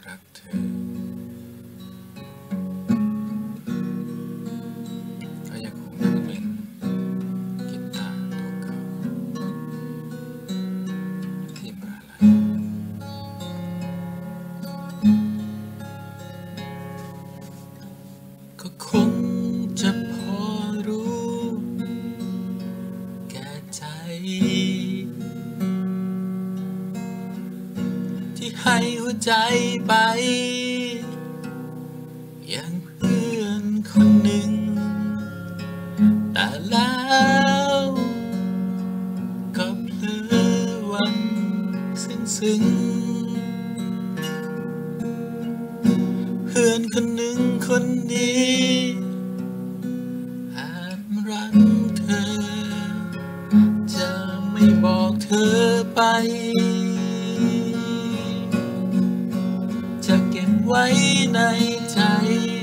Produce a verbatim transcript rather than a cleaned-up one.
รักเธอก็ยังคงนั่งเล่นกีตาร์ตัวเก่าที่มหาลัยก็คงจะพอรู้แก่ใจที่ให้หัวใจไปอย่างเพื่อนคนหนึ่งแต่แล้วก็เผลอวันซึ้งซึ้งเพื่อนคนหนึ่งคนนี้แอบรักเธอจะไม่บอกเธอไปจะเก็บไว้ในใจ